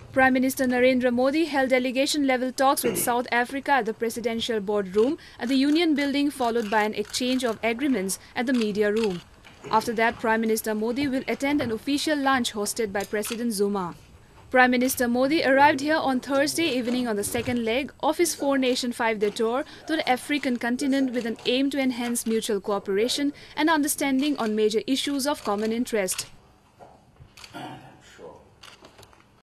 Prime Minister Narendra Modi held delegation-level talks with South Africa at the Presidential Boardroom at the Union Building, followed by an exchange of agreements at the media room. After that, Prime Minister Modi will attend an official lunch hosted by President Zuma. Prime Minister Modi arrived here on Thursday evening on the second leg of his four-nation five-day tour to the African continent with an aim to enhance mutual cooperation and understanding on major issues of common interest.